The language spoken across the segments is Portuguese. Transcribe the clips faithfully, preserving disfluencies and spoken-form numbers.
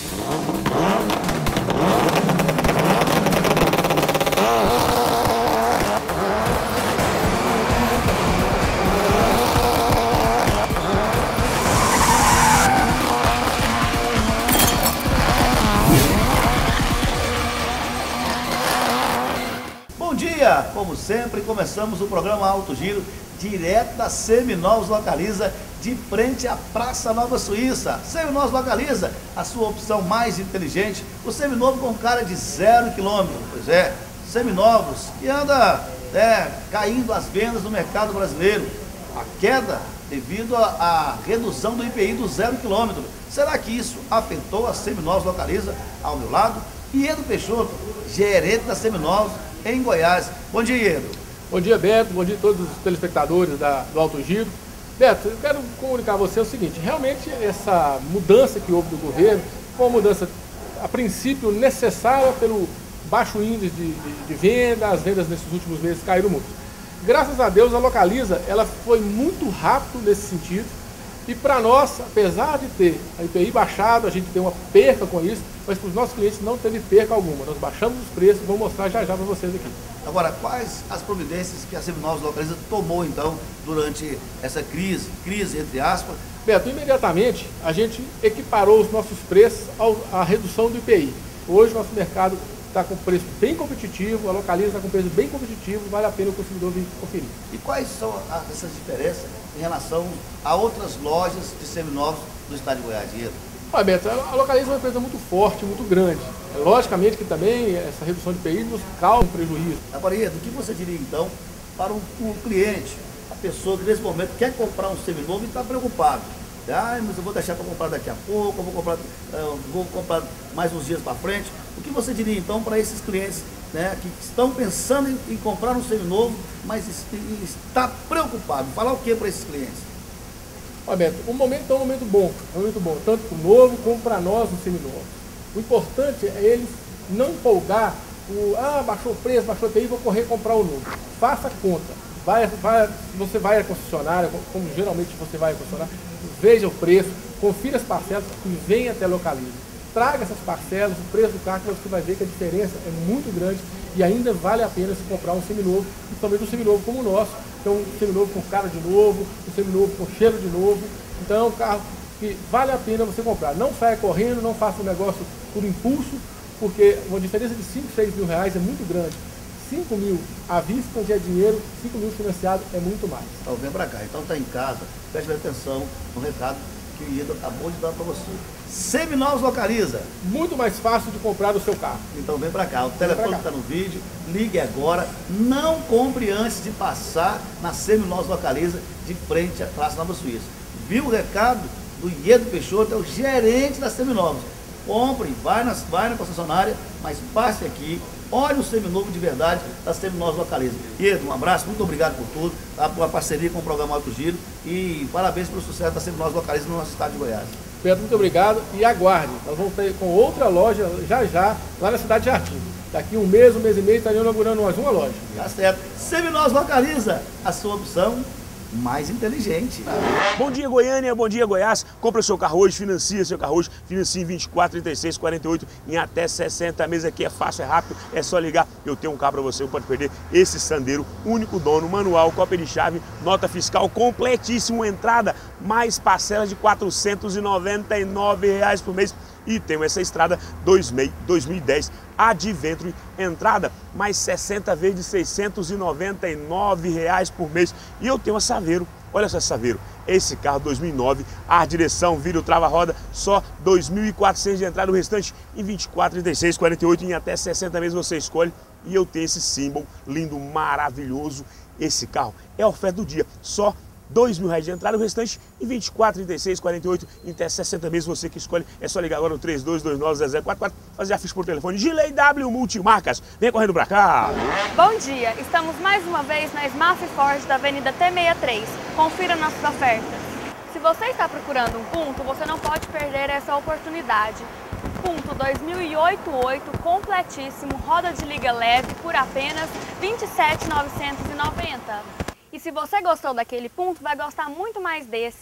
Como sempre, começamos o programa Alto Giro, direto da Seminovos Localiza, de frente à Praça Nova Suíça. Seminovos Localiza, a sua opção mais inteligente, o seminovo com cara de zero quilômetro. Pois é, Seminovos, que anda é, caindo as vendas no mercado brasileiro. A queda devido à redução do I P I do zero quilômetro. Será que isso afetou a Seminovos Localiza? Ao meu lado, Iedo Peixoto, gerente da Seminovos em Goiás. Bom dia, Iedo. Bom dia, Beto. Bom dia a todos os telespectadores da, do Alto Giro. Beto, eu quero comunicar a você o seguinte: realmente essa mudança que houve do governo foi uma mudança, a princípio, necessária pelo baixo índice de, de, de venda. As vendas nesses últimos meses caíram muito. Graças a Deus, a Localiza ela foi muito rápido nesse sentido. E para nós, apesar de ter a I P I baixado, a gente tem uma perca com isso, mas para os nossos clientes não teve perca alguma. Nós baixamos os preços, vou mostrar já já para vocês aqui. Agora, quais as providências que a Seminovos Localiza tomou, então, durante essa crise, crise entre aspas? Beto, imediatamente a gente equiparou os nossos preços ao, à redução do I P I. Hoje o nosso mercado está com preço bem competitivo, a Localiza está com preço bem competitivo, vale a pena o consumidor vir conferir. E quais são as, essas diferenças em relação a outras lojas de seminovos do estado de Goiás, Iedo? Olha, Beto, a Localiza é uma empresa muito forte, muito grande. Logicamente que também essa redução de I P I nos causa um prejuízo. Agora, Iedo, o que você diria então para um, um cliente, a pessoa que nesse momento quer comprar um seminovo e está preocupado? Ah, mas eu vou deixar para comprar daqui a pouco, eu vou comprar, eu vou comprar mais uns dias para frente. O que você diria então para esses clientes, né, que estão pensando em, em comprar um seminovo, mas está preocupado? Falar o que para esses clientes? Olha, Beto, o momento é um momento bom, é um momento bom, tanto para o novo como para nós no seminovo. O importante é eles não empolgar, o, ah, baixou o preço, baixou o I P I, vou correr comprar o novo. Faça conta. Vai, vai, você vai à concessionária, como geralmente você vai à concessionária, veja o preço, confira as parcelas e venha até a Localiza. Traga essas parcelas, o preço do carro, que você vai ver que a diferença é muito grande e ainda vale a pena se comprar um seminovo, principalmente um seminovo como o nosso. Então, um seminovo com cara de novo, um seminovo com cheiro de novo. Então, é um carro que vale a pena você comprar. Não saia correndo, não faça um negócio por impulso, porque uma diferença de cinco, seis mil reais é muito grande. cinco mil à vista já é dinheiro, cinco mil financiado é muito mais. Então vem para cá, então está em casa, preste atenção no recado que o Iedo acabou de dar para você. Seminovos Localiza. Muito mais fácil de comprar o seu carro. Então vem para cá, o telefone está no vídeo, ligue agora, não compre antes de passar na Seminovos Localiza, de frente à Praça Nova Suíça. Viu o recado do Iedo Peixoto, é o gerente da Seminovos. Compre, vai na, vai na concessionária, mas passe aqui, olhe o seminovo de verdade da Seminovos Localiza. Iedo, um abraço, muito obrigado por tudo, tá, por a parceria com o programa Alto Giro e parabéns pelo sucesso da Seminovos Localiza no nosso estado de Goiás. Pedro, muito obrigado e aguarde, nós vamos ter com outra loja já já, lá na cidade de Jardim. Daqui um mês, um mês e meio, estaremos inaugurando mais uma loja. Tá certo. Seminovos Localiza, a sua opção mais inteligente. Bom dia, Goiânia, bom dia, Goiás. Compra o seu carro hoje, financia seu carro hoje, financia em vinte e quatro, trinta e seis, quarenta e oito, em até sessenta meses. Aqui é fácil, é rápido, é só ligar. Eu tenho um carro para você, não pode perder esse Sandero, único dono, manual, cópia de chave, nota fiscal completíssimo, entrada, mais parcelas de quatrocentos e noventa e nove reais por mês. E tem essa estrada dois mil e dez Adventure, entrada mais sessenta vezes de seiscentos e noventa e nove reais por mês. E eu tenho a Saveiro, olha só essa Saveiro, esse carro dois mil e nove, ar direção, vidro, trava-roda, só dois mil e quatrocentos de entrada, o restante em vinte e quatro, trinta e seis, quarenta e oito, em até sessenta meses você escolhe. E eu tenho esse símbolo lindo, maravilhoso, esse carro é a oferta do dia, só dois mil reais de entrada, o restante em vinte e quatro, trinta e seis, quarenta e oito, em até sessenta meses, você que escolhe. É só ligar agora no três dois dois nove, zero zero quatro quatro, fazer a ficha por telefone. Gilei W Multimarcas, vem correndo pra cá. Bom dia, estamos mais uma vez na Smaf Ford da Avenida T sessenta e três. Confira nossas ofertas. Se você está procurando um Punto, você não pode perder essa oportunidade. Punto dois mil e oito, oito, completíssimo, roda de liga leve por apenas vinte e sete mil novecentos e noventa. E se você gostou daquele Punto, vai gostar muito mais desse.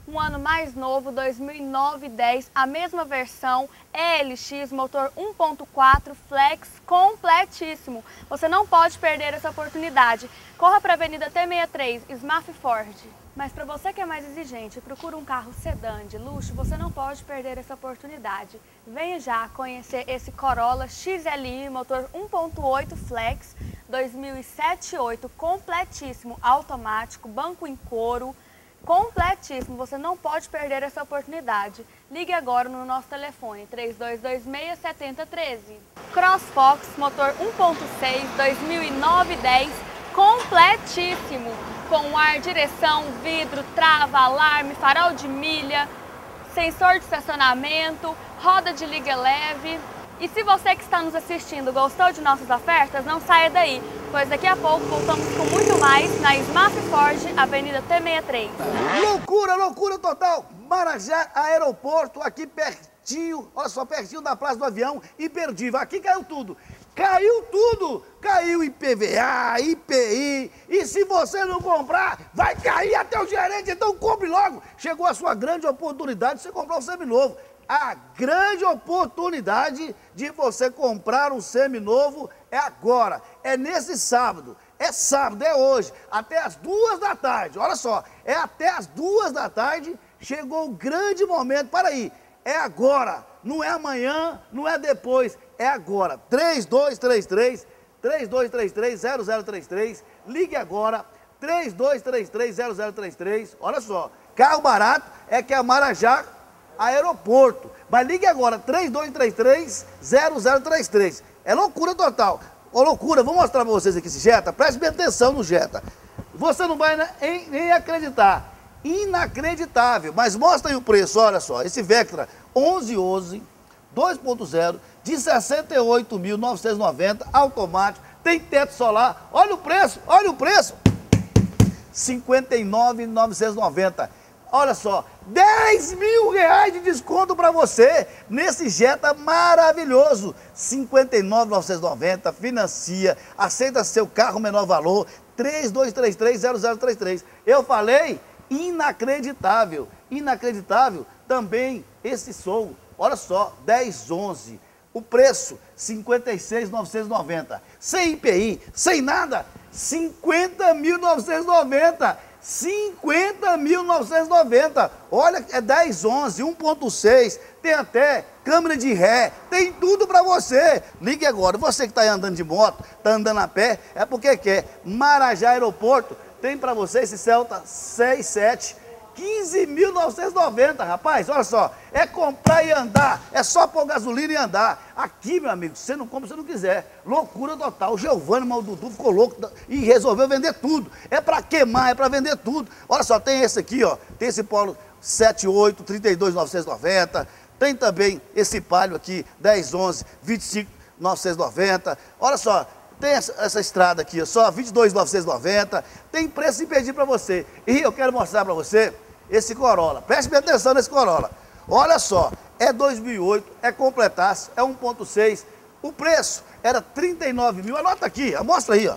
Um ano mais novo, dois mil e nove e dez, a mesma versão, E L X, motor um ponto quatro, flex, completíssimo. Você não pode perder essa oportunidade. Corra para a Avenida T sessenta e três, Smaf Ford. Mas para você que é mais exigente e procura um carro sedã de luxo, você não pode perder essa oportunidade. Venha já conhecer esse Corolla X L I, motor um ponto oito flex, dois mil e sete e oito, completíssimo, automático, banco em couro, completíssimo. Você não pode perder essa oportunidade. Ligue agora no nosso telefone três dois dois seis, sete zero um três. CrossFox, motor um ponto seis, dois mil e nove e dez, completíssimo, com ar, direção, vidro, trava, alarme, farol de milha, sensor de estacionamento, roda de liga leve. E se você que está nos assistindo gostou de nossas ofertas, não saia daí, pois daqui a pouco voltamos com muito mais na Smaf Ford, Avenida T sessenta e três. Loucura, loucura total! Marajá, aeroporto, aqui pertinho, olha só, pertinho da Praça do Avião, imperdível. Aqui caiu tudo. Caiu tudo! Caiu I P V A, I P I, e se você não comprar, vai cair até o gerente, então compre logo! Chegou a sua grande oportunidade de você comprar um seminovo. A grande oportunidade de você comprar um seminovo é agora, é nesse sábado, é sábado, é hoje, até as duas da tarde, olha só, é até as duas da tarde, chegou o grande momento, para aí, é agora, não é amanhã, não é depois, é agora, três dois três três, três dois três três, zero zero três três, ligue agora, três dois três três, zero zero três três, olha só, carro barato é que a Marajá Aeroporto, mas ligue agora, três dois três três, zero zero três três, é loucura total, ô loucura, vou mostrar para vocês aqui esse Jetta, preste bem atenção no Jetta, você não vai nem, nem acreditar, inacreditável, mas mostra aí o preço, olha só, esse Vectra onze onze, dois ponto zero, de sessenta e oito mil novecentos e noventa, automático, tem teto solar, olha o preço, olha o preço, cinquenta e nove mil novecentos e noventa. Olha só, dez mil reais de desconto para você nesse Jetta maravilhoso. cinquenta e nove mil novecentos e noventa, financia, aceita seu carro menor valor, três dois três três, zero zero três três. Eu falei, inacreditável, inacreditável também esse som. Olha só, dez onze, o preço, cinquenta e seis mil novecentos e noventa. Sem I P I, sem nada, cinquenta mil novecentos e noventa. cinquenta mil novecentos e noventa, olha, é dez onze, um ponto seis, tem até câmera de ré, tem tudo para você. Ligue agora, você que está andando de moto, está andando a pé, é porque quer. Marajá Aeroporto tem para você esse Celta seis sete, quinze mil novecentos e noventa, rapaz, olha só, é comprar e andar, é só pôr gasolina e andar. Aqui, meu amigo, você não compra se não quiser, loucura total. O Giovanni, mas o Dudu ficou louco e resolveu vender tudo, é para queimar, é para vender tudo. Olha só, tem esse aqui, ó, tem esse Polo setenta e oito, trinta e dois mil novecentos e noventa, tem também esse Palio aqui, dez onze, vinte e cinco mil novecentos e noventa, olha só, tem essa, essa estrada aqui, ó, só vinte e dois mil novecentos e noventa, tem preço imperdível para você. E eu quero mostrar para você esse Corolla, preste bem atenção nesse Corolla, olha só, é dois mil e oito, é completaço, é um ponto seis, o preço era trinta e nove mil, anota aqui, mostra aí, ó,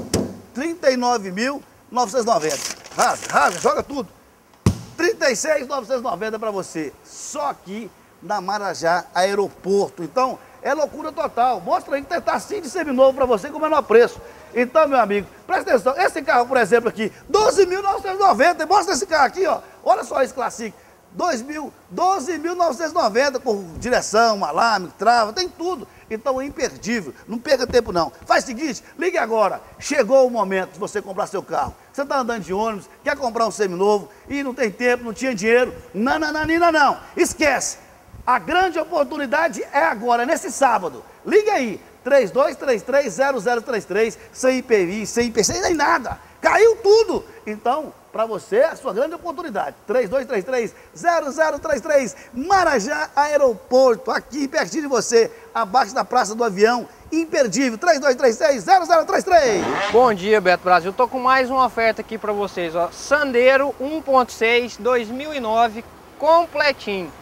trinta e nove mil novecentos e noventa, rasga, rasga, joga tudo, trinta e seis mil novecentos e noventa para você, só aqui na Marajá Aeroporto. Então, é loucura total, mostra aí que está assim de seminovo para você com o menor preço. Então, meu amigo, presta atenção, esse carro, por exemplo, aqui, doze mil novecentos e noventa, mostra esse carro aqui, ó, olha só esse Classic, dois mil, doze mil novecentos e noventa, com direção, alarme, trava, tem tudo. Então é imperdível, não perca tempo não. Faz o seguinte, ligue agora, chegou o momento de você comprar seu carro. Você está andando de ônibus, quer comprar um seminovo e não tem tempo, não tinha dinheiro, não, não, não, não, não, esquece. A grande oportunidade é agora, nesse sábado. Ligue aí, três dois três três, zero zero três três, sem I P I, sem I P C, nem nada. Caiu tudo. Então, para você, é a sua grande oportunidade. três dois três três, zero zero três três, Marajá Aeroporto, aqui pertinho de você, abaixo da Praça do Avião, imperdível, três dois três três, zero zero três três. Bom dia, Beto Brasil. Tô com mais uma oferta aqui para vocês, ó. Sandero um ponto seis, dois mil e nove, completinho.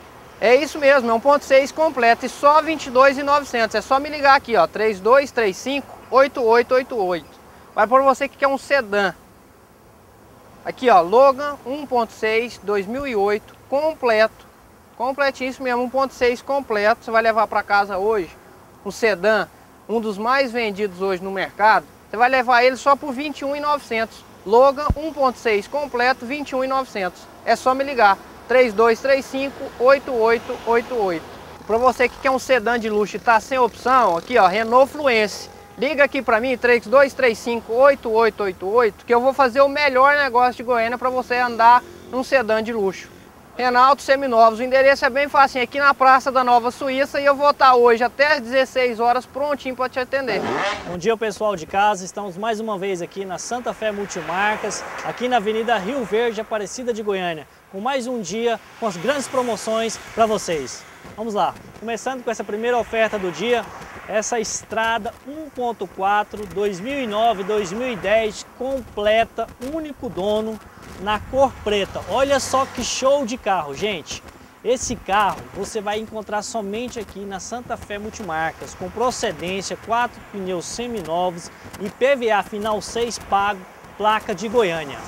É isso mesmo, é um ponto seis completo e só vinte e dois mil e novecentos. É só me ligar aqui, ó, três dois três cinco, oito oito oito oito. Vai por você que quer um sedã. Aqui, ó, Logan um ponto seis, dois mil e oito, completo. Completíssimo mesmo, um ponto seis completo. Você vai levar para casa hoje um sedã, um dos mais vendidos hoje no mercado. Você vai levar ele só por vinte e um mil e novecentos. Logan um ponto seis completo, vinte e um mil e novecentos. É só me ligar, três dois três cinco, oito oito oito oito. Para você que quer um sedã de luxo e tá sem opção, aqui ó, Renault Fluence. Liga aqui para mim, três dois três cinco, oito oito oito oito, que eu vou fazer o melhor negócio de Goiânia para você andar num sedã de luxo. Renault Seminovos, o endereço é bem fácil, aqui na Praça da Nova Suíça, e eu vou estar hoje até às dezesseis horas prontinho para te atender. Bom dia, pessoal de casa, estamos mais uma vez aqui na Santa Fé Multimarcas, aqui na Avenida Rio Verde, Aparecida de Goiânia, com mais um dia com as grandes promoções para vocês. Vamos lá, começando com essa primeira oferta do dia, essa Estrada um ponto quatro, dois mil e nove, dois mil e dez, completa, único dono, na cor preta. Olha só que show de carro, gente. Esse carro você vai encontrar somente aqui na Santa Fé Multimarcas, com procedência, quatro pneus seminovos e P V A final seis pago, placa de Goiânia.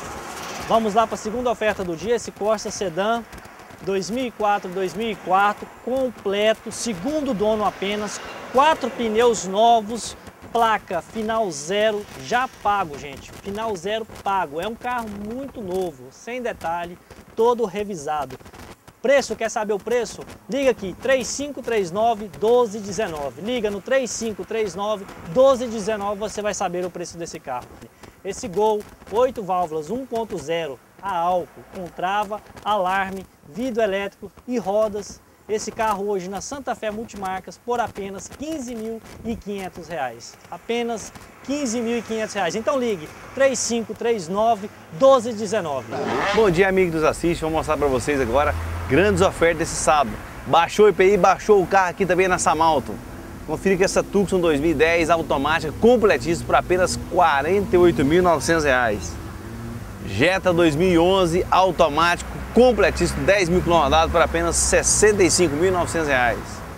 Vamos lá para a segunda oferta do dia, esse Corsa Sedã dois mil e quatro, dois mil e quatro, completo, segundo dono apenas, quatro pneus novos, placa final zero, já pago, gente, final zero pago. É um carro muito novo, sem detalhe, todo revisado. Preço, quer saber o preço? Liga aqui, três cinco três nove, um dois um nove. Liga no três cinco três nove, um dois um nove, você vai saber o preço desse carro. Esse Gol, oito válvulas, um ponto zero, a álcool, com trava, alarme, vidro elétrico e rodas. Esse carro hoje na Santa Fé Multimarcas por apenas quinze mil e quinhentos reais. Apenas quinze mil e quinhentos reais. Então ligue três cinco três nove, um dois um nove. Bom dia, amigo que nos assiste. Vou mostrar para vocês agora grandes ofertas desse sábado. Baixou o I P I, baixou o carro aqui também na Samalto. Confira que essa Tucson dois mil e dez automática completíssima por apenas quarenta e oito mil e novecentos reais. Jetta dois mil e onze automático completíssimo, dez mil quilômetros rodados por apenas sessenta e cinco mil e novecentos reais.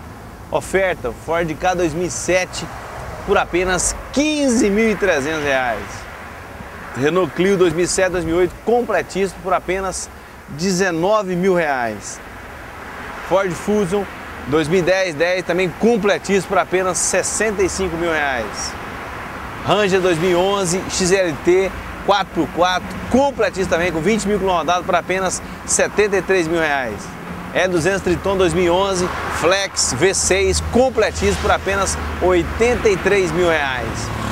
Oferta Ford Ka dois mil e sete por apenas quinze mil e trezentos reais. Renault Clio dois mil e sete, dois mil e oito completíssimo por apenas dezenove mil reais. Ford Fusion dois mil e dez, dez também completíssimo por apenas sessenta e cinco mil reais. Ranger dois mil e onze X L T quatro por quatro, completíssimo também, com vinte mil quilômetros rodados por apenas setenta e três mil reais. E duzentos Triton dois mil e onze Flex V seis, completíssimo por apenas oitenta e três mil reais.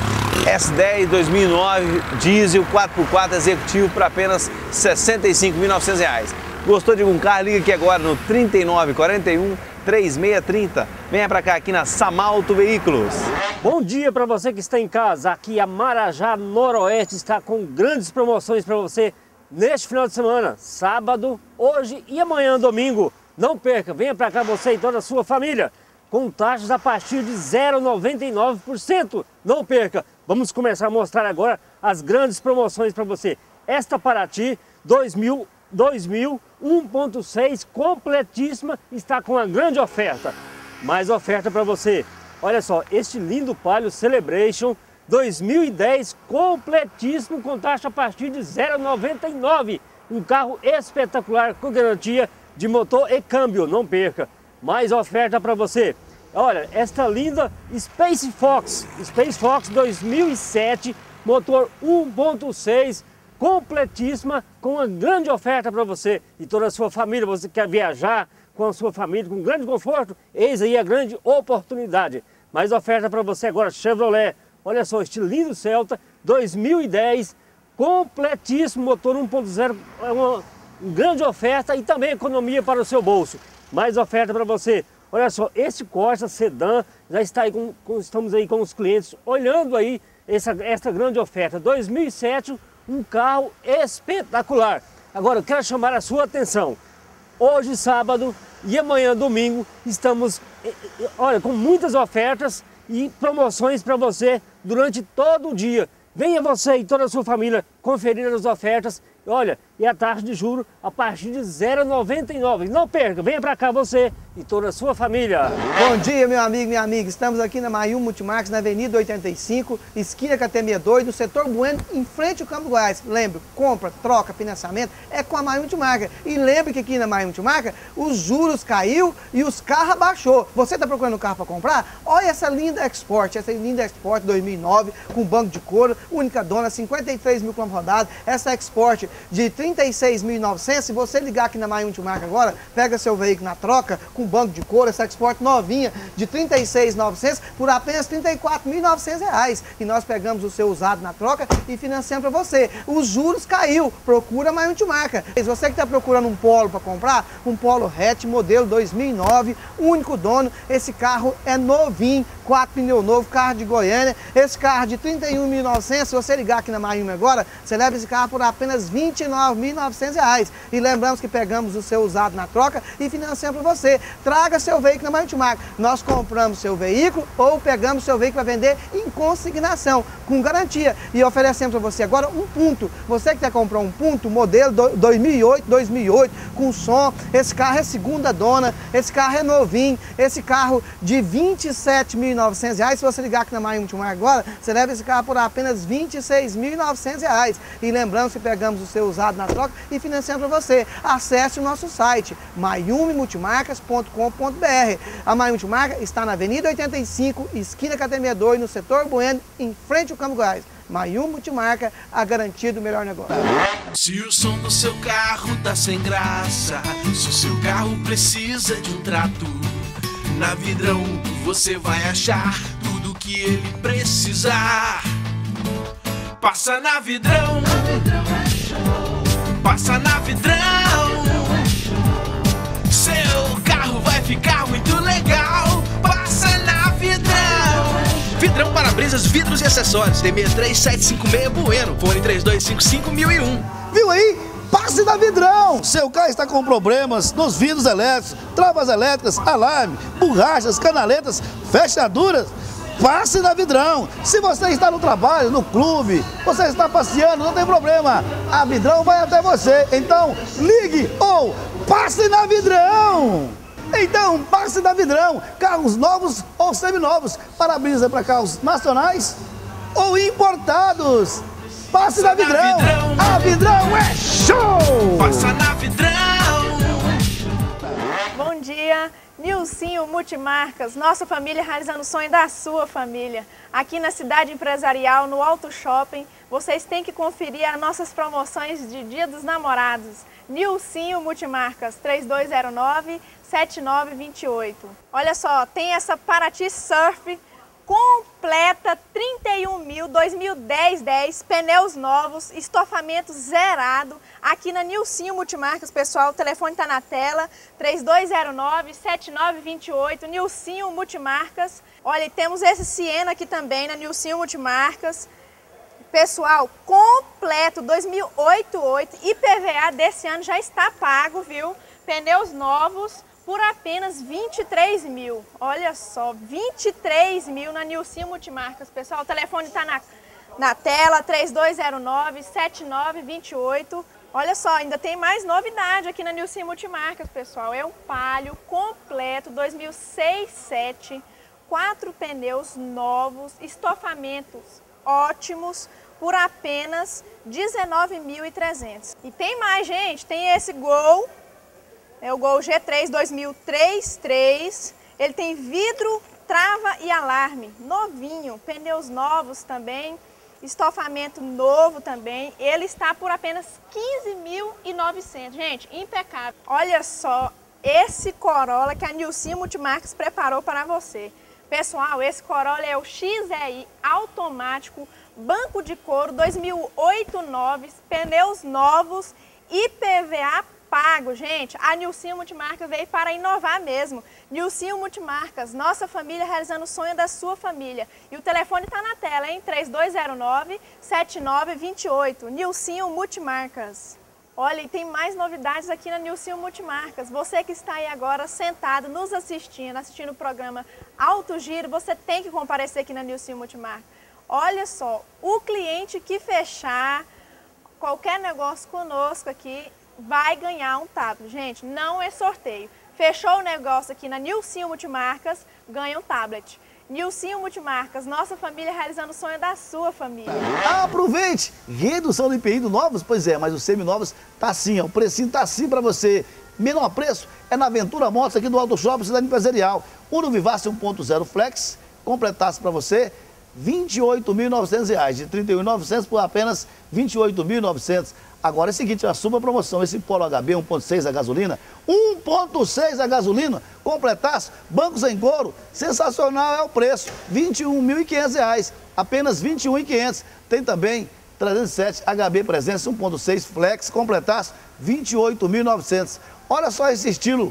S dez dois mil e nove diesel quatro por quatro executivo por apenas sessenta e cinco mil e novecentos reais. Gostou de algum carro? Liga aqui agora no trinta e nove, quarenta e um, trinta e seis trinta. Venha para cá aqui na Samalto Veículos. Bom dia para você que está em casa. Aqui a Marajá Noroeste está com grandes promoções para você neste final de semana, sábado, hoje e amanhã, domingo. Não perca, venha para cá você e toda a sua família, com taxas a partir de zero vírgula noventa e nove por cento. Não perca, vamos começar a mostrar agora as grandes promoções para você. Esta Paraty dois mil, um ponto seis completíssima está com uma grande oferta. Mais oferta para você. Olha só, este lindo Palio Celebration dois mil e dez completíssimo com taxa a partir de zero vírgula noventa e nove. Um carro espetacular com garantia de motor e câmbio, não perca. Mais oferta para você. Olha, esta linda Space Fox, Space Fox dois mil e sete, motor um ponto seis, completíssima, com uma grande oferta para você e toda a sua família. Você quer viajar com a sua família com grande conforto? Eis aí a grande oportunidade. Mais oferta para você agora, Chevrolet. Olha só, este lindo Celta dois mil e dez, completíssimo, motor um ponto zero, é uma grande oferta e também economia para o seu bolso. Mais oferta para você. Olha só, este Corsa Sedã já está aí com, com, estamos aí com os clientes olhando aí essa, essa grande oferta. dois mil e sete, um carro espetacular. Agora eu quero chamar a sua atenção. Hoje, sábado e amanhã, domingo, estamos, olha, com muitas ofertas e promoções para você durante todo o dia. Venha você e toda a sua família conferir as ofertas. Olha, e a taxa de juros a partir de zero vírgula noventa e nove. Não perca, venha para cá você e toda a sua família. Bom dia, meu amigo, minha amiga. Estamos aqui na Mayum Multimarcas, na Avenida oitenta e cinco, esquina com a T sessenta e dois, no setor Bueno, em frente ao Campo Goiás. Lembre, compra, troca, financiamento é com a Mayum Multimarcas. E lembre que aqui na Mayum Multimarcas os juros caiu e os carros abaixou. Você está procurando um carro para comprar? Olha essa linda Export, essa linda Export dois mil e nove, com banco de couro, única dona, cinquenta e três mil quilômetros rodados. Essa Export de trinta e seis mil e novecentos, se você ligar aqui na Mayum Multimarcas agora, pega seu veículo na troca, com banco de couro, essa Export novinha de trinta e seis mil e novecentos por apenas trinta e quatro mil e novecentos reais. E nós pegamos o seu usado na troca e financiamos para você. Os juros caiu, procura a Mayum Multimarcas. Você que está procurando um Polo para comprar, um Polo hatch modelo dois mil e nove, único dono, esse carro é novinho, quatro pneus novos, carro de Goiânia, esse carro de trinta e um mil e novecentos, se você ligar aqui na Mayum agora, você leva esse carro por apenas vinte e nove mil e novecentos reais. E lembramos que pegamos o seu usado na troca e financiamos para você. Traga seu veículo na Mayum Multimarcas. Nós compramos seu veículo ou pegamos seu veículo para vender em consignação, com garantia. E oferecemos para você agora um ponto. Você que quer comprar um ponto, modelo dois mil e oito, dois mil e oito, com som, esse carro é segunda dona, esse carro é novinho, esse carro de vinte e sete mil e novecentos reais, se você ligar aqui na Mayum Multimarcas agora, você leva esse carro por apenas vinte e seis mil e novecentos reais. E lembramos que pegamos o seu usado na troca e financiamos para você. Acesse o nosso site, mayum multimarcas ponto com ponto br. A Mayum Multimarcas está na Avenida oitenta e cinco, esquina com a T sessenta e dois, no setor Bueno, em frente ao Campo Goiás. Mayum Multimarcas, a garantia do melhor negócio. Se o som do seu carro tá sem graça, se o seu carro precisa de um trato, na Vidrão você vai achar tudo que ele precisar. Passa na Vidrão, passa na Vidrão, seu carro vai ficar muito legal. Passa na Vidrão. Vidrão para-brisas, vidros e acessórios. T seis três sete cinco seis Bueno. Fone três dois cinco cinco mil e um. Viu aí? Passe na Vidrão! Seu carro está com problemas nos vidros elétricos, travas elétricas, alarme, borrachas, canaletas, fechaduras. Passe na Vidrão! Se você está no trabalho, no clube, você está passeando, não tem problema. A Vidrão vai até você. Então, ligue ou passe na Vidrão! Então, passe na Vidrão, carros novos ou seminovos, para-brisa para carros nacionais ou importados. Passe na Vidrão. na Vidrão, a Vidrão é show! Passa na Vidrão. Bom dia, Nilcinho Multimarcas, nossa família realizando o sonho da sua família. Aqui na Cidade Empresarial, no Auto Shopping, vocês têm que conferir as nossas promoções de Dia dos Namorados. Nilcinho Multimarcas, três dois zero nove, sete nove dois oito. Olha só, tem essa Paraty Surf completa, trinta e um mil, dois mil e dez, dez, pneus novos, estofamento zerado, aqui na Nilcinho Multimarcas, pessoal, o telefone está na tela, três dois zero nove, sete nove dois oito, Nilcinho Multimarcas. Olha, temos esse Siena aqui também na Nilcinho Multimarcas. Pessoal, completo, dois mil e oito, oito, I P V A desse ano já está pago, viu? Pneus novos por apenas vinte e três mil. Olha só, vinte e três mil na Nilcinho Multimarcas. Pessoal, o telefone está na, na tela, três dois zero nove, sete nove dois oito. Olha só, ainda tem mais novidade aqui na Nilcinho Multimarcas, pessoal. É um Palio completo, dois mil e seis, sete, quatro pneus novos, estofamentos ótimos, por apenas dezenove mil e trezentos. E tem mais, gente, tem esse Gol, é o Gol G três dois mil e três, três, ele tem vidro, trava e alarme, novinho, pneus novos também, estofamento novo também, ele está por apenas quinze mil e novecentos, gente, impecável. Olha só, esse Corolla que a Nilcinho Multimarcas preparou para você. Pessoal, esse Corolla é o X E I automático, banco de couro, dois mil e oito, nove, pneus novos, I P V A pago. Gente, a Nilcinho Multimarcas veio para inovar mesmo. Nilcinho Multimarcas, nossa família realizando o sonho da sua família. E o telefone está na tela, hein? três dois zero nove, sete nove dois oito. Nilcinho Multimarcas. Olha, e tem mais novidades aqui na Nilcinho Multimarcas. Você que está aí agora sentado, nos assistindo, assistindo o programa Alto Giro, você tem que comparecer aqui na Nilcinho Multimarcas. Olha só, o cliente que fechar qualquer negócio conosco aqui vai ganhar um tablet. Gente, não é sorteio. Fechou o negócio aqui na Nilcinho Multimarcas, ganha um tablet. Nilcinho Multimarcas, nossa família realizando o sonho da sua família. Aproveite! Redução do I P I do novos? Pois é, mas os seminovos tá assim, ó, o precinho tá assim para você. Menor preço é na Aventura Motos aqui do Auto Shopping Cidade Empresarial. Uno Vivace um ponto zero Flex, completasse para você vinte e oito mil e novecentos reais, de trinta e um mil e novecentos por apenas vinte e oito mil e novecentos. Agora é o seguinte, a sua promoção, esse Polo H B um ponto seis a gasolina, um ponto seis a gasolina, completasse, banco sem couro, sensacional é o preço, vinte e um mil e quinhentos reais, apenas vinte e um mil e quinhentos. Tem também trezentos e sete H B Presença um ponto seis Flex, completasse, vinte e oito mil e novecentos. Olha só esse estilo,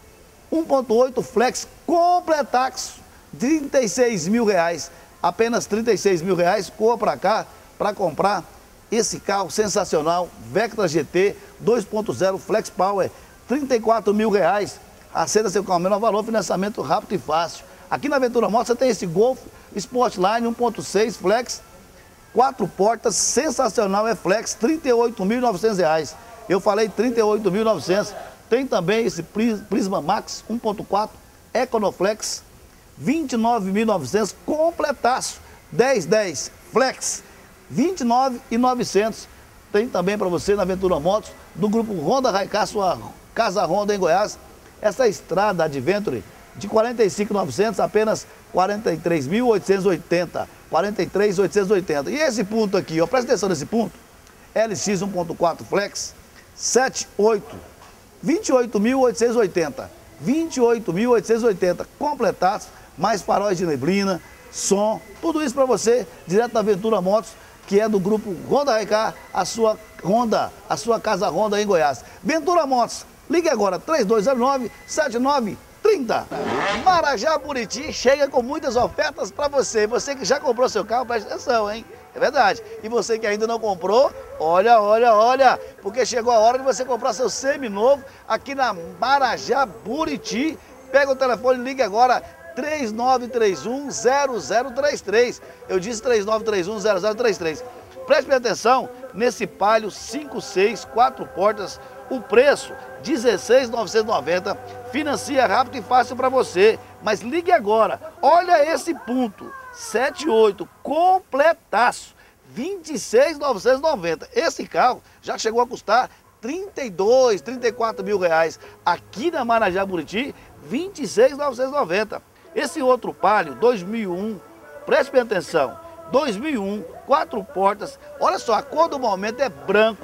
um ponto oito Flex, completaxo, trinta e seis mil reais, apenas trinta e seis mil reais, corra para cá para comprar esse carro sensacional, Vectra G T dois ponto zero Flex Power, trinta e quatro mil reais, acenda seu carro, menor valor, financiamento rápido e fácil. Aqui na Aventura Motos você tem esse Golf Sportline um ponto seis Flex, quatro portas, sensacional, é Flex, trinta e oito mil e novecentos reais. Eu falei trinta e oito mil e novecentos. Tem também esse Prisma Max um ponto quatro Econoflex, vinte e nove mil e novecentos, completaço, dez dez Flex, vinte e nove mil e novecentos. Tem também para você na Aventura Motos, do grupo Honda Raikar, sua casa Honda em Goiás. Essa estrada Adventure de quarenta e cinco mil e novecentos, apenas quarenta e três mil oitocentos e oitenta. quarenta e três mil oitocentos e oitenta. E esse ponto aqui, ó, presta atenção nesse ponto. L X um ponto quatro Flex, setenta e oito, vinte e oito mil oitocentos e oitenta. vinte e oito mil oitocentos e oitenta completados, mais faróis de neblina, som, tudo isso para você, direto da Aventura Motos, que é do grupo Honda Raikar, a sua Honda, a sua casa Honda em Goiás. Ventura Motos, ligue agora, três dois zero nove, sete nove três zero. Marajá Buriti chega com muitas ofertas para você. Você que já comprou seu carro, preste atenção, hein? É verdade. E você que ainda não comprou, olha, olha, olha, porque chegou a hora de você comprar seu seminovo aqui na Marajá Buriti. Pega o telefone e ligue agora, três nove três um, zero zero três três. Eu disse três nove três um, zero zero três três. Preste bem atenção nesse Palio cinco seis, quatro portas, o preço dezesseis mil novecentos e noventa, financia rápido e fácil para você. Mas ligue agora, olha esse ponto, setenta e oito, completaço, vinte e seis mil novecentos e noventa. Esse carro já chegou a custar trinta e dois, trinta e quatro mil reais. Aqui na Marajá Buriti, vinte e seis mil novecentos e noventa. Esse outro Palio, dois mil e um, preste bem atenção, dois mil e um, quatro portas, olha só, a cor do momento é branco,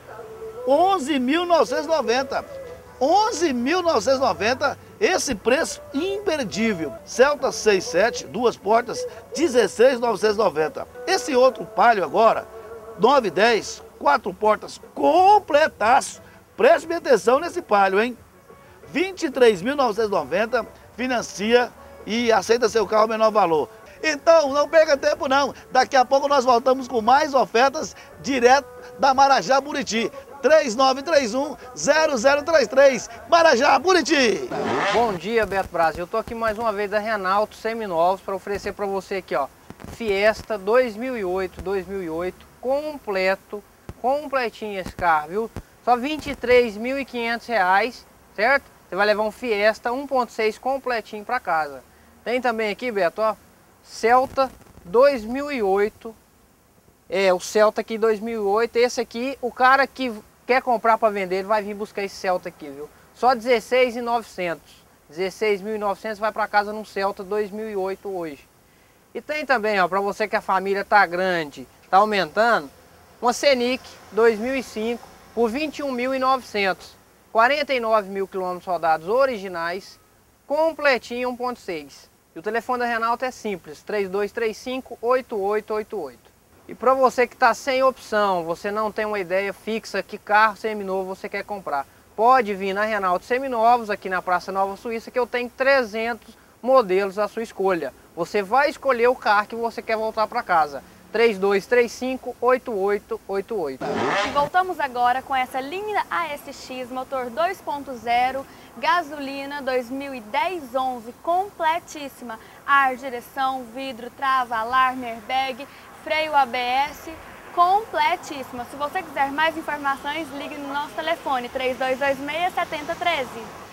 onze mil novecentos e noventa, onze mil novecentos e noventa, esse preço imperdível. Celta sessenta e sete, duas portas, dezesseis mil novecentos e noventa. Esse outro Palio agora, nove dez, quatro portas, completaço, preste bem atenção nesse Palio, hein? vinte e três mil novecentos e noventa, financia e aceita seu carro menor valor. Então, não perca tempo não. Daqui a pouco nós voltamos com mais ofertas direto da Marajá Buriti. três nove três um, zero zero três três, Marajá Buriti. Bom dia, Beto Brasil. Eu tô aqui mais uma vez da Renalto Seminovos para oferecer para você aqui, ó, Fiesta dois mil e oito, dois mil e oito, completo, completinho esse carro, viu? Só vinte e três mil e quinhentos reais, certo? Você vai levar um Fiesta um ponto seis completinho para casa. Tem também aqui, Beto, ó, Celta dois mil e oito, é, o Celta aqui dois mil e oito, esse aqui, o cara que quer comprar para vender, ele vai vir buscar esse Celta aqui, viu? Só dezesseis mil e novecentos, dezesseis mil e novecentos vai para casa num Celta dois mil e oito hoje. E tem também, ó, para você que a família tá grande, tá aumentando, uma Scenic dois mil e cinco por vinte e um mil e novecentos, quarenta e nove mil quilômetros rodados originais, completinho um ponto seis. E o telefone da Renalto é simples, três dois três cinco, oito oito oito oito. E para você que está sem opção, você não tem uma ideia fixa que carro seminovo você quer comprar, pode vir na Renalto Seminovos, aqui na Praça Nova Suíça, que eu tenho trezentos modelos à sua escolha. Você vai escolher o carro que você quer voltar para casa. três dois três cinco, oito oito oito oito. E voltamos agora com essa linda A S X, motor dois ponto zero, gasolina dois mil e dez onze, completíssima. Ar, direção, vidro, trava, alarme, airbag, freio A B S, completíssima. Se você quiser mais informações, ligue no nosso telefone três dois dois seis, sete zero um três.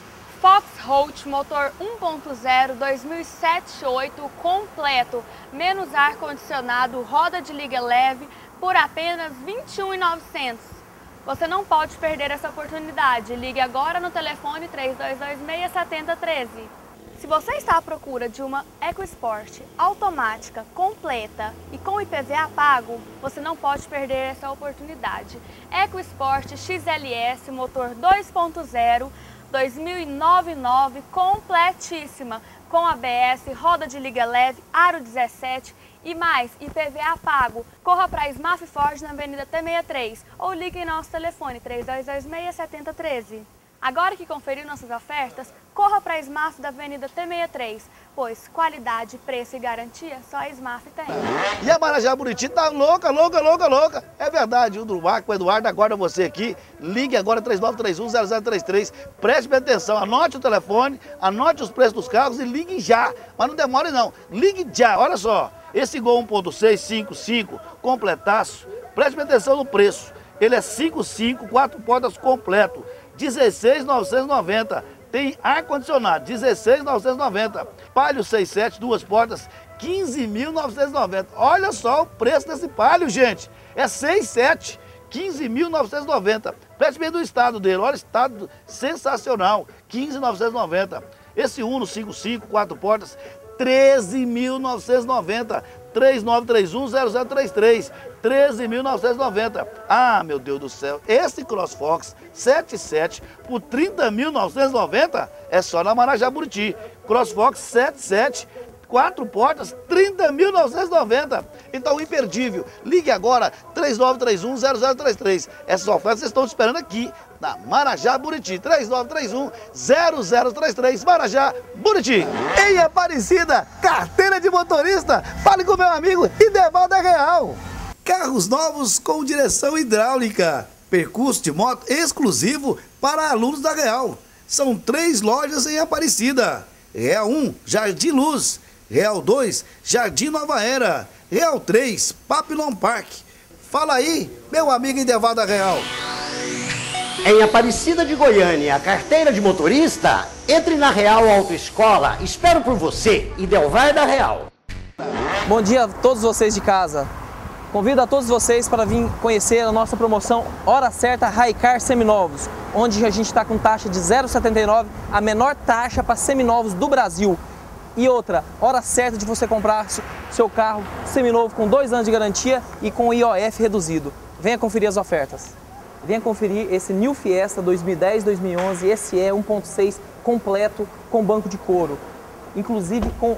Foxholt motor um ponto zero dois mil e sete oito completo, menos ar-condicionado, roda de liga leve por apenas vinte e um mil e novecentos reais. Você não pode perder essa oportunidade. Ligue agora no telefone três dois dois seis, sete zero um três. Se você está à procura de uma EcoSport automática, completa e com I P V A pago, você não pode perder essa oportunidade. EcoSport X L S motor dois ponto zero dois mil e nove nove completíssima, com A B S, roda de liga leve, aro dezessete e mais I P V A pago. Corra para a Smaf Ford na Avenida T sessenta e três ou ligue em nosso telefone três dois dois seis, sete zero um três. Agora que conferiu nossas ofertas, corra para a Smaf da Avenida T sessenta e três, pois qualidade, preço e garantia só a Smaf tem. E a Marajá Buriti tá louca, louca, louca, louca. É verdade, o Drumac, o Eduardo aguarda você aqui. Ligue agora três nove três um, zero zero três três. Preste bem atenção, anote o telefone, anote os preços dos carros e ligue já. Mas não demore não, ligue já, olha só. Esse Gol um ponto seis, cinco cinco, completaço, preste bem atenção no preço. Ele é cinco cinco, quatro portas completo, dezesseis mil novecentos e noventa. Tem ar-condicionado, dezesseis mil novecentos e noventa. Palio seis sete, duas portas, quinze mil novecentos e noventa. Olha só o preço desse Palio, gente. É seis sete, quinze mil novecentos e noventa. Preste bem do estado dele, olha o estado sensacional, quinze mil novecentos e noventa. Esse Uno cinco cinco, quatro portas, treze mil novecentos e noventa. três nove três um, zero zero três três, treze mil novecentos e noventa. Ah, meu Deus do céu, esse CrossFox setenta e sete por trinta mil novecentos e noventa é só na Marajá Buriti. CrossFox setenta e sete, quatro portas, trinta mil novecentos e noventa. Então, imperdível. Ligue agora, três nove três um, zero zero três três. Essas ofertas vocês estão esperando aqui na Marajá Buriti. três nove três um, zero zero três três, Marajá Buriti. Em Aparecida, carteira de motorista. Fale com meu amigo Idevaldo Real. Carros novos com direção hidráulica. Percurso de moto exclusivo para alunos da Real. São três lojas em Aparecida. Real um, Jardim Luz. Real dois, Jardim Nova Era. Real três, Papillon Park. Fala aí, meu amigo Idevaldo Real. Em Aparecida de Goiânia, a carteira de motorista, entre na Real Autoescola. Espero por você, Idevaldo Real. Bom dia a todos vocês de casa. Convido a todos vocês para vir conhecer a nossa promoção Hora Certa Raicar Seminovos, onde a gente está com taxa de zero vírgula setenta e nove, a menor taxa para seminovos do Brasil. E outra, hora certa de você comprar seu carro seminovo com dois anos de garantia e com I O F reduzido. Venha conferir as ofertas. Venha conferir esse New Fiesta dois mil e dez, dois mil e onze, esse é um ponto seis completo com banco de couro, inclusive com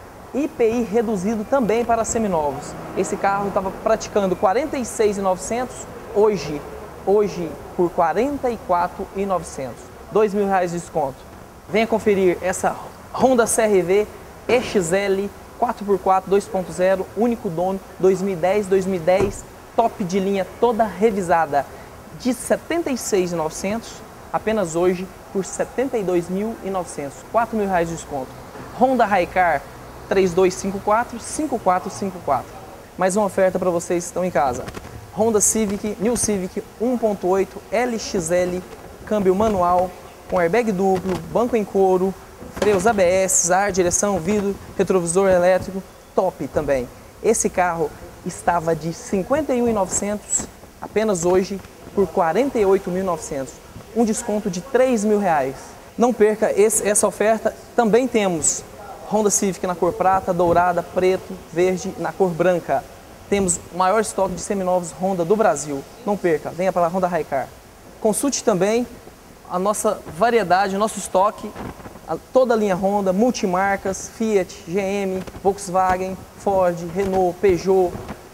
I P I reduzido também para seminovos. Esse carro estava praticando quarenta e seis mil e novecentos, hoje, hoje por quarenta e quatro mil e novecentos, dois mil reais de desconto. Venha conferir essa Honda C R V E X L quatro por quatro dois ponto zero, único dono, dois mil e dez, dois mil e dez, top de linha toda revisada, de setenta e seis mil e novecentos, apenas hoje por setenta e dois mil e novecentos, quatro mil reais de desconto. Honda Raicar três dois cinco quatro, cinco quatro cinco quatro. Mais uma oferta para vocês que estão em casa. Honda Civic, New Civic um ponto oito L X L, câmbio manual, com airbag duplo, banco em couro, freios A B S, ar, direção, vidro, retrovisor elétrico, top também. Esse carro estava de cinquenta e um mil e novecentos, apenas hoje por quarenta e oito mil e novecentos, um desconto de três mil reais. Não perca esse, essa oferta. Também temos Honda Civic na cor prata, dourada, preto, verde, na cor branca. Temos o maior estoque de seminovos Honda do Brasil. Não perca, venha para a Honda Raicar. Consulte também a nossa variedade, o nosso estoque, a, toda a linha Honda, multimarcas, Fiat, G M, Volkswagen, Ford, Renault, Peugeot,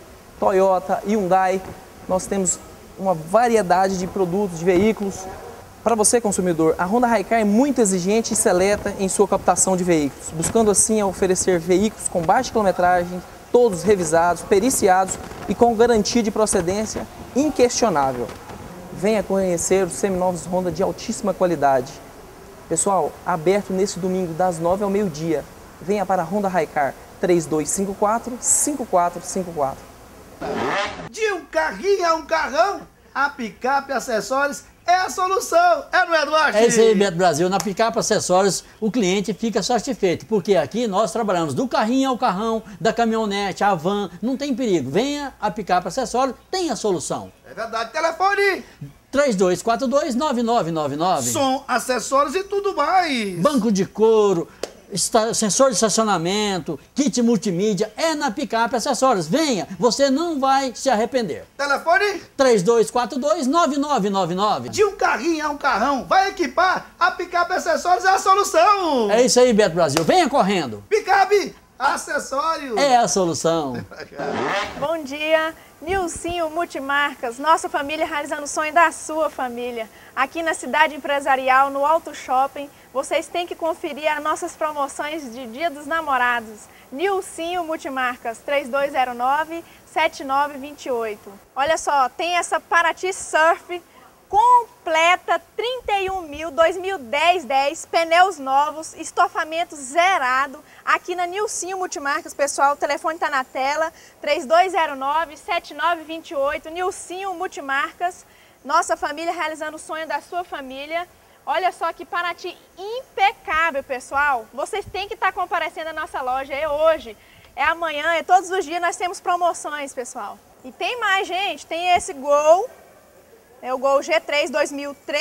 Toyota, Hyundai. Nós temos uma variedade de produtos, de veículos. Para você, consumidor, a Honda Raicar é muito exigente e seleta em sua captação de veículos, buscando assim oferecer veículos com baixa quilometragem, todos revisados, periciados e com garantia de procedência inquestionável. Venha conhecer os seminovos Honda de altíssima qualidade. Pessoal, aberto nesse domingo das nove ao meio-dia. Venha para a Honda Raicar três dois cinco quatro, cinco quatro cinco quatro. De um carrinho a um carrão, a Picape Acessórios é a solução. É, não é, Duarte? É isso aí, Beto Brasil. Na Picape Acessórios, o cliente fica satisfeito, porque aqui nós trabalhamos do carrinho ao carrão, da caminhonete à van, não tem perigo. Venha a Picape Acessórios, tem a solução. É verdade. Telefone três dois quatro dois, nove nove nove nove. Som, acessórios e tudo mais. Banco de couro, Está, sensor de estacionamento, kit multimídia, é na Picape Acessórios. Venha, você não vai se arrepender. Telefone três dois quatro dois, nove nove nove nove. De um carrinho a um carrão, vai equipar, a Picape Acessórios é a solução. É isso aí, Beto Brasil. Venha correndo. Picape Acessórios é a solução. Bom dia, Nilcinho Multimarcas, nossa família realizando o sonho da sua família. Aqui na Cidade Empresarial, no Auto Shopping, vocês têm que conferir as nossas promoções de Dia dos Namorados. Nilcinho Multimarcas, três dois zero nove, sete nove dois oito. Olha só, tem essa Paraty Surf completa, trinta e um mil, dois mil e dez dez, pneus novos, estofamento zerado, aqui na Nilcinho Multimarcas, pessoal, o telefone está na tela, três dois zero nove, sete nove dois oito, Nilcinho Multimarcas, nossa família realizando o sonho da sua família. Olha só que Paraty impecável, pessoal, vocês têm que estar comparecendo à nossa loja, é hoje, é amanhã, é todos os dias, nós temos promoções, pessoal. E tem mais, gente, tem esse Gol, é o Gol G três dois mil e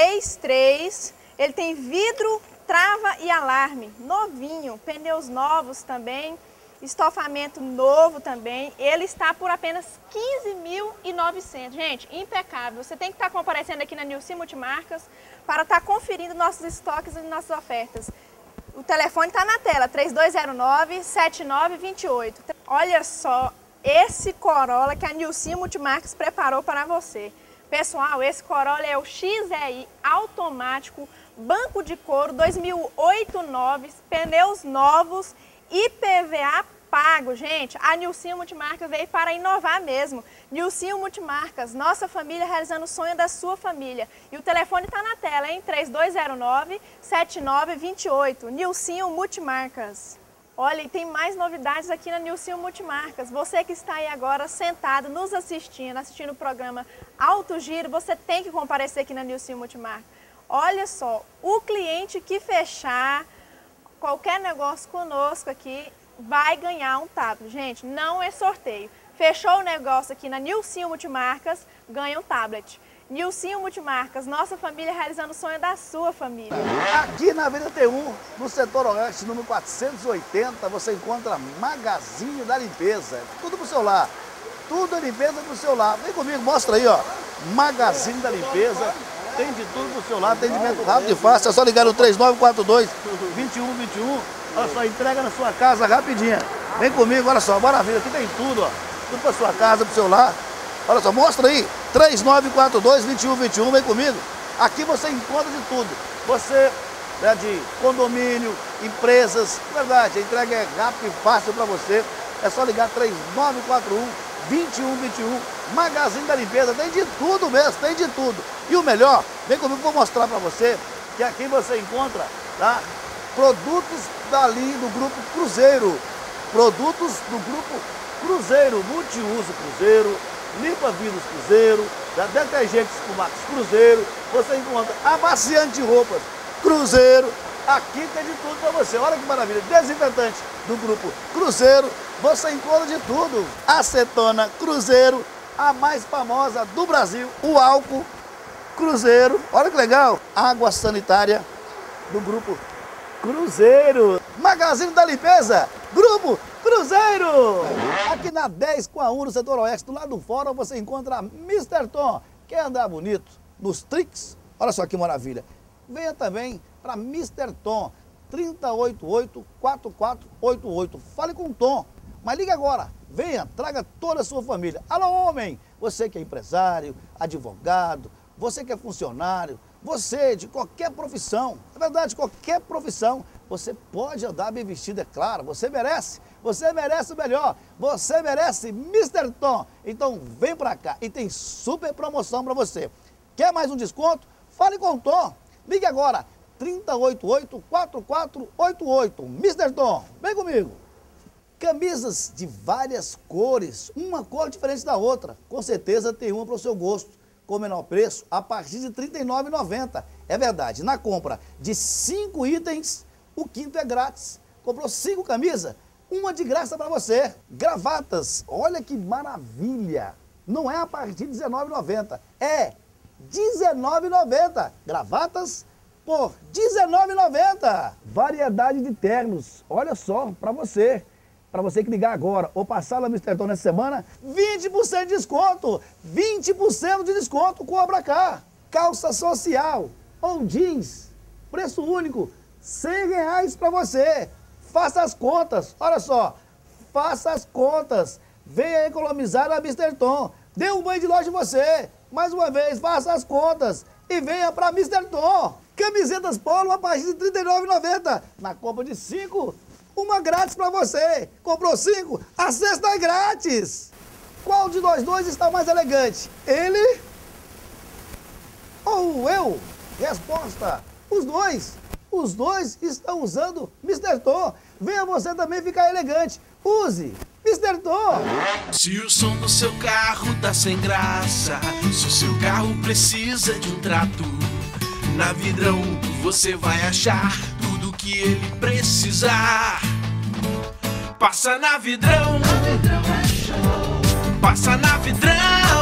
três, ele tem vidro, trava e alarme, novinho, pneus novos também, estofamento novo também, ele está por apenas quinze mil e novecentos. Gente, impecável, você tem que estar comparecendo aqui na Nilcinho Multimarcas para estar conferindo nossos estoques e nossas ofertas. O telefone está na tela, três dois zero nove, sete nove dois oito. Olha só esse Corolla que a Nilcinho Multimarcas preparou para você. Pessoal, esse Corolla é o X E I automático, banco de couro dois mil e oito nove, pneus novos, I P V A pago. Gente, a Nilcinho Multimarcas veio para inovar mesmo. Nilcinho Multimarcas, nossa família realizando o sonho da sua família. E o telefone está na tela, hein? três dois zero nove, sete nove dois oito. Nilcinho Multimarcas. Olha, e tem mais novidades aqui na Nilcinho Multimarcas. Você que está aí agora sentado, nos assistindo, assistindo o programa Alto Giro, você tem que comparecer aqui na Nilcinho Multimarcas. Olha só, o cliente que fechar qualquer negócio conosco aqui vai ganhar um tablet. Gente, não é sorteio. Fechou o negócio aqui na Nilcinho Multimarcas, ganha um tablet. Nilcinho Multimarcas, nossa família realizando o sonho da sua família. Aqui na Avenida T um, no setor oeste, número quatrocentos e oitenta, você encontra Magazine da Limpeza. Tudo pro seu lar. Tudo a limpeza pro seu lar. Vem comigo, mostra aí, ó. Magazine da Limpeza. Tem de tudo pro seu lar, atendimento rápido e fácil. É só ligar no três nove quatro dois, dois um dois um. Olha só, entrega na sua casa rapidinho. Vem comigo, olha só, maravilha. Aqui tem tudo, ó. Tudo pra sua casa, pro seu lar. Olha só, mostra aí, três nove quatro dois, dois um dois um, vem comigo. Aqui você encontra de tudo. Você, né, de condomínio, empresas, verdade, a entrega é rápida e fácil para você. É só ligar três nove quatro um, dois um dois um, Magazine da Limpeza, tem de tudo mesmo, tem de tudo. E o melhor, vem comigo, vou mostrar para você que aqui você encontra, tá, produtos dali do Grupo Cruzeiro. Produtos do Grupo Cruzeiro, multiuso Cruzeiro, limpa-vidros Cruzeiro, detergentes espumantes Cruzeiro, você encontra amaciante de roupas Cruzeiro, aqui tem de tudo para você. Olha que maravilha, desinfetante do Grupo Cruzeiro, você encontra de tudo. Acetona Cruzeiro, a mais famosa do Brasil, o álcool Cruzeiro, olha que legal, água sanitária do Grupo Cruzeiro, Magazine da Limpeza, Grupo Cruzeiro. Aqui na dez com a um, no setor oeste, do lado do fórum, você encontra mister Tom. Quer andar bonito nos tricks? Olha só que maravilha. Venha também para mister Tom, três oito oito, quatro quatro oito oito. Fale com o Tom, mas ligue agora. Venha, traga toda a sua família. Alô, homem, você que é empresário, advogado, você que é funcionário, você de qualquer profissão, é verdade, qualquer profissão, você pode andar bem vestido, é claro, você merece. Você merece o melhor, você merece mister Tom. Então vem pra cá e tem super promoção pra você. Quer mais um desconto? Fale com o Tom. Ligue agora, três oito oito, quatro quatro oito oito. mister Tom, vem comigo. Camisas de várias cores, uma cor diferente da outra. Com certeza tem uma para o seu gosto. Com menor preço, a partir de trinta e nove reais e noventa centavos. É verdade, na compra de cinco itens, o quinto é grátis. Comprou cinco camisas, uma de graça para você. Gravatas, olha que maravilha. Não é a partir de dezenove reais e noventa centavos, é dezenove reais e noventa centavos. Gravatas por dezenove reais e noventa centavos. Variedade de ternos, olha só, para você. Para você que ligar agora ou passar lá no mister Tom nessa semana, vinte por cento de desconto. vinte por cento de desconto com Obra Cá. Calça social ou jeans, preço único, cem reais para você. Faça as contas, olha só, faça as contas. Venha economizar na mister Tom. Dê um banho de loja em você. Mais uma vez, faça as contas e venha para mister Tom. Camisetas polo a partir de trinta e nove reais e noventa centavos. Na compra de cinco, uma grátis para você. Comprou cinco, a sexta é grátis. Qual de nós dois está mais elegante? Ele ou eu? Resposta, os dois. Os dois estão usando mister Tom. Venha você também ficar elegante. Use mister Tom. Se o som do seu carro tá sem graça, se o seu carro precisa de um trato, na Vidrão você vai achar tudo que ele precisar. Passa na Vidrão, passa na Vidrão,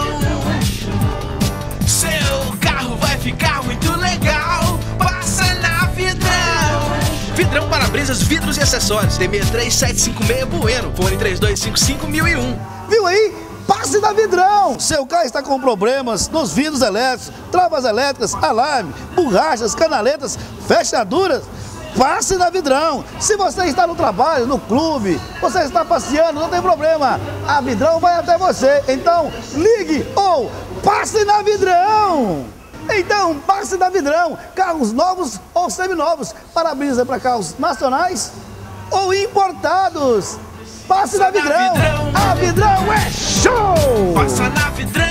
seu carro vai ficar muito legal. Passa na Vidrão. Vidrão para-brisas, vidros e acessórios. D seis três sete cinco seis Bueno. Fone três dois cinco cinco mil e um. Viu aí? Passe na Vidrão. Seu carro está com problemas nos vidros elétricos, travas elétricas, alarme, borrachas, canaletas, fechaduras. Passe na Vidrão. Se você está no trabalho, no clube, você está passeando, não tem problema. A Vidrão vai até você. Então, ligue ou passe na Vidrão. Então, passe na Vidrão. Carros novos ou seminovos. Para-brisa para carros nacionais ou importados. Passe na Vidrão. A Vidrão é show! Passa na Vidrão.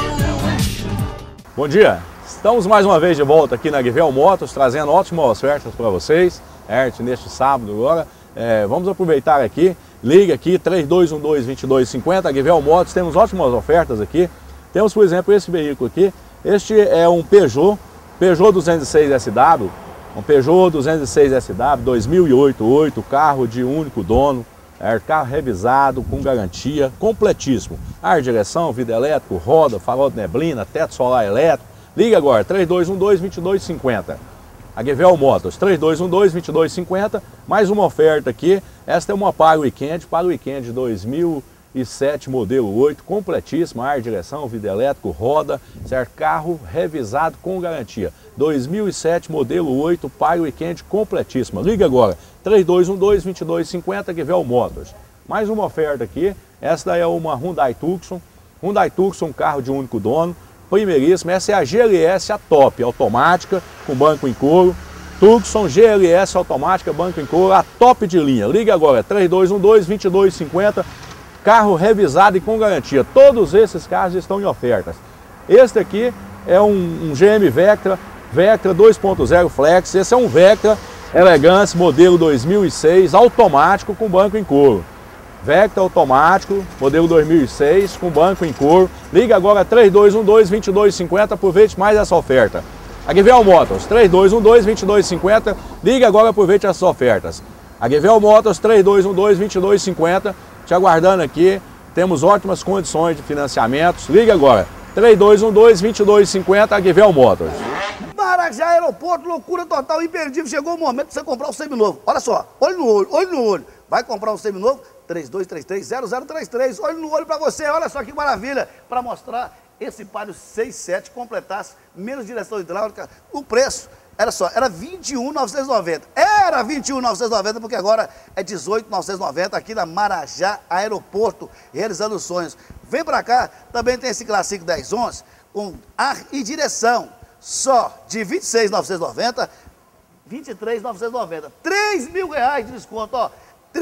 Bom dia. Estamos mais uma vez de volta aqui na Guivel Motos, trazendo ótimas ofertas para vocês, certo? Neste sábado agora. É, vamos aproveitar aqui, liga aqui, três dois um dois, dois dois cinco zero, Guivel Motos, temos ótimas ofertas aqui. Temos, por exemplo, esse veículo aqui, este é um Peugeot, Peugeot duzentos e seis S W, um Peugeot duzentos e seis S W, dois mil e oito, oito, carro de único dono, é, carro revisado, com garantia, completíssimo. Ar, direção, vidro elétrico, roda, farol de neblina, teto solar elétrico. Liga agora, três dois um dois, dois dois cinco zero. A Guivel Motos, três dois um dois, dois dois cinco zero. Mais uma oferta aqui. Esta é uma Para Weekend, Para Weekend dois mil e sete, modelo oito, completíssima, ar, direção, vidro elétrico, roda, certo? Carro revisado com garantia. dois mil e sete, modelo oito, Para Weekend completíssima. Liga agora, três dois um dois, dois dois cinco zero, Guivel Motos. Mais uma oferta aqui. Esta é uma Hyundai Tucson. Hyundai Tucson, carro de único dono. Primeiríssima, essa é a G L S, a top, automática, com banco em couro. Tucson G L S automática, banco em couro, a top de linha. Liga agora, três dois um dois, dois dois cinco zero, carro revisado e com garantia. Todos esses carros estão em ofertas. Este aqui é um, um G M Vectra, Vectra dois ponto zero Flex. Esse é um Vectra Elegance, modelo dois mil e seis, automático com banco em couro. Vectra automático, modelo dois mil e seis, com banco em couro. Liga agora, três dois um dois, dois dois cinco zero, aproveite mais essa oferta. A Guivel Motos, três dois um dois, dois dois cinco zero, liga agora, aproveite essas ofertas. A Guivel Motos, três dois um dois, dois dois cinco zero, te aguardando aqui, temos ótimas condições de financiamentos. Liga agora, três dois um dois, dois dois cinco zero, a Guivel Motos. Marajá Aeroporto, loucura total, imperdível, chegou o momento de você comprar um seminovo. Olha só, olho no olho, olho no olho. Vai comprar um seminovo? três dois três três, zero zero três três, olho no olho para você, olha só que maravilha, para mostrar esse Palio seis sete completasse, menos direção hidráulica, o preço, era só, era vinte e um mil novecentos e noventa, era vinte e um mil novecentos e noventa, porque agora é dezoito mil novecentos e noventa aqui na Marajá Aeroporto, realizando os sonhos. Vem para cá, também tem esse Classic dez onze, com ar e direção, só de vinte e seis mil novecentos e noventa, vinte e três mil novecentos e noventa, três mil reais de desconto, ó.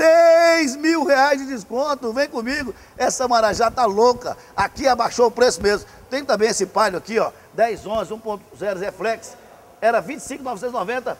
três mil reais de desconto, vem comigo, essa Marajá tá louca, aqui abaixou o preço mesmo. Tem também esse Palio aqui, ó, dez onze, um ponto zero Z Flex, era vinte e cinco mil novecentos e noventa,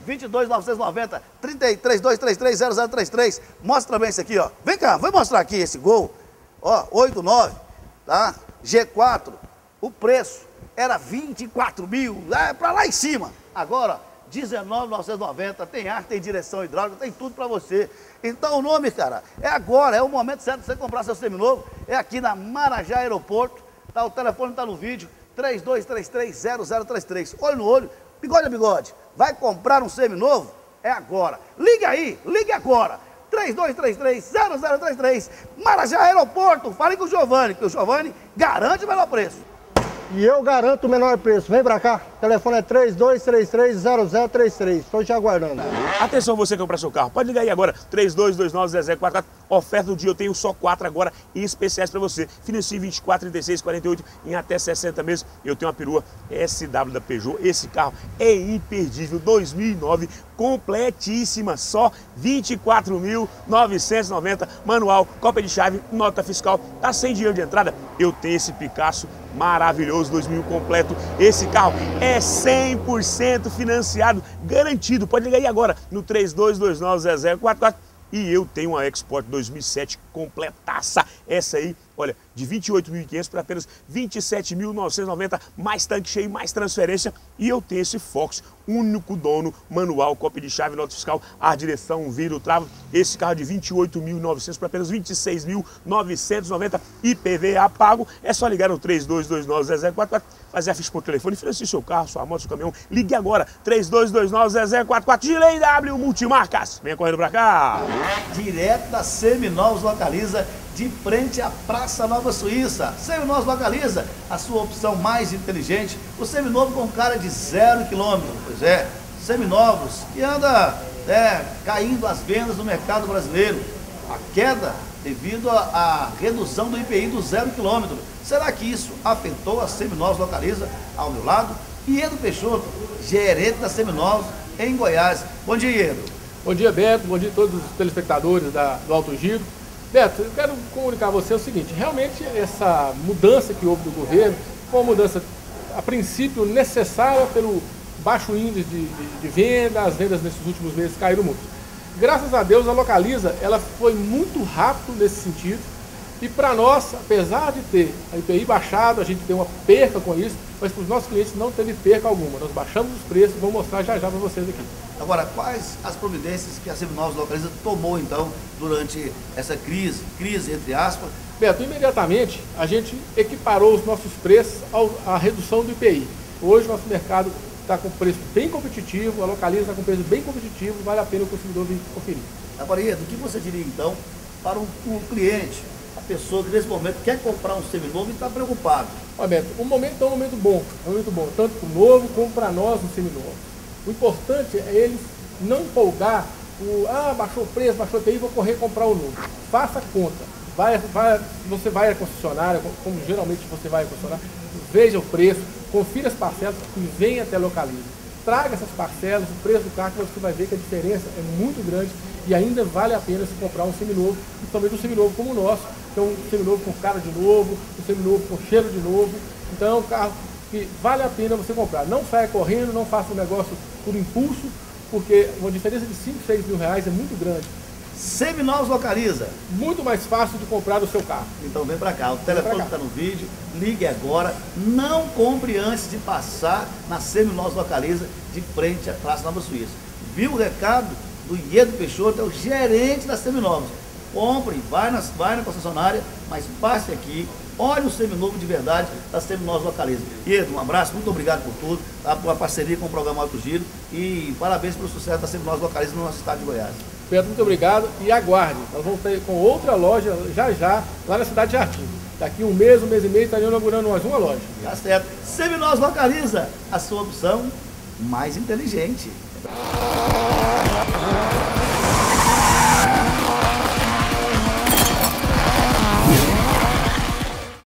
vinte e dois, novecentos e noventa, trinta e três, dois três três, zero zero três três. Mostra também esse aqui, ó. Vem cá, vou mostrar aqui esse Gol. Ó, oito nove, tá? G quatro. O preço era vinte e quatro mil, é pra lá em cima. Agora, ó, dezenove mil novecentos e noventa, tem ar, tem direção hidráulica, tem tudo pra você. Então o nome, cara, é agora, é o momento certo de você comprar seu seminovo. É aqui na Marajá Aeroporto, tá? O telefone tá no vídeo, três dois três três, zero zero três três. Olho no olho, bigode a bigode. Vai comprar um seminovo? É agora. Ligue aí, ligue agora. três dois três três, zero zero três três. Marajá Aeroporto, fale com o Giovanni, que o Giovanni garante o menor preço. E eu garanto o menor preço. Vem pra cá. O telefone é três dois três três, zero zero três três. Estou te aguardando. Atenção você que comprar seu carro. Pode ligar aí agora. três dois dois nove, zero zero quatro quatro. Oferta do dia. Eu tenho só quatro agora e especiais para você. Financie vinte e quatro, trinta e seis, quarenta e oito em até sessenta meses. Eu tenho uma perua S W da Peugeot. Esse carro é imperdível. dois mil e nove. Completíssima. Só vinte e quatro mil novecentos e noventa. Manual, cópia de chave, nota fiscal. Tá sem dinheiro de entrada? Eu tenho esse Picasso maravilhoso, dois mil completo. Esse carro é cem por cento financiado, garantido. Pode ligar aí agora no três dois dois nove, zero zero quatro quatro. E eu tenho uma Export dois mil e sete completaça. Essa aí, olha, de vinte e oito mil e quinhentos para apenas vinte e sete mil novecentos e noventa, mais tanque cheio, mais transferência. E eu tenho esse Fox, único dono, manual, cópia de chave, nota fiscal, ar, direção, vidro, trava. Esse carro de vinte e oito mil e novecentos para apenas vinte e seis mil novecentos e noventa, I P V A pago. É só ligar no três dois dois nove, zero zero quatro quatro, fazer a ficha por telefone, financie seu carro, sua moto, seu caminhão. Ligue agora, três dois dois nove, zero zero quatro quatro, Gilei W Multimarcas. Venha correndo pra cá. Direto da Seminovos localiza de frente à Praça Nova Suíça. Seminovos localiza a sua opção mais inteligente. O seminovo com cara de zero quilômetro. Pois é, seminovos que anda é, caindo as vendas no mercado brasileiro. A queda devido à redução do I P I do zero quilômetro. Será que isso afetou a Seminovos localiza? Ao meu lado, Iedo Peixoto, gerente da Seminovos em Goiás. Bom dia, Iedo. Bom dia, Beto. Bom dia a todos os telespectadores da, do Alto Giro. Beto, eu quero comunicar a você o seguinte, realmente essa mudança que houve do governo foi uma mudança, a princípio, necessária pelo baixo índice de, de, de venda, as vendas nesses últimos meses caíram muito. Graças a Deus, a Localiza, ela foi muito rápido nesse sentido, e para nós, apesar de ter a I P I baixado, a gente tem uma perca com isso, mas para os nossos clientes não teve perca alguma. Nós baixamos os preços, vou mostrar já já para vocês aqui. Agora, quais as providências que a Seminovos Localiza tomou, então, durante essa crise, crise entre aspas? Beto, imediatamente a gente equiparou os nossos preços ao, à redução do I P I. Hoje nosso mercado está com preço bem competitivo, a Localiza está com preço bem competitivo, vale a pena o consumidor vir conferir. Agora, Iedo, o que você diria, então, para um, um cliente, a pessoa que nesse momento quer comprar um seminovo e está preocupado? Olha, Beto, o momento é um momento bom, é um momento bom, tanto para o novo como para nós no seminovo. O importante é ele não empolgar, o, ah, baixou o preço, baixou o I P I, vou correr comprar o novo. Faça a conta, vai, vai, você vai à concessionária, como geralmente você vai à concessionária, veja o preço, confira as parcelas e venha até a Localiza. Traga essas parcelas, o preço do carro, que você vai ver que a diferença é muito grande e ainda vale a pena se comprar um seminovo, principalmente um seminovo como o nosso, que é um seminovo com cara de novo, um seminovo com cheiro de novo. Então é um carro que vale a pena você comprar. Não saia correndo, não faça um negócio por impulso, porque uma diferença de cinco, seis mil reais é muito grande. Seminovos Localiza. Muito mais fácil de comprar o seu carro. Então vem pra cá, o telefone está no vídeo, ligue agora, não compre antes de passar na Seminovos Localiza de frente à Praça Nova Suíça. Viu o recado do Iedo Peixoto, é o gerente da Seminovos. Compre, vai na, vai na concessionária, mas passe aqui, olhe o seminovo de verdade da Seminovos Localiza. Iedo, um abraço, muito obrigado por tudo, tá? Por uma parceria com o programa Alto Giro e parabéns pelo sucesso da Seminovos Localiza no nosso estado de Goiás. Pedro, muito obrigado e aguarde. Nós vamos ter com outra loja já já, lá na cidade de Jardim. Daqui um mês, um mês e meio, estaremos inaugurando mais uma loja. Tá certo. Seminovos Localiza, a sua opção mais inteligente.